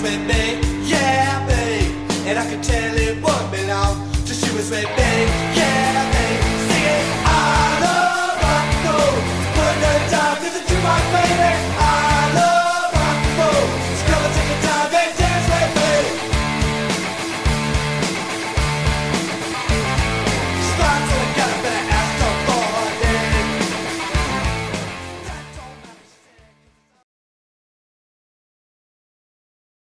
with me, yeah, babe. And I could tell it won't be long till she was with me, yeah.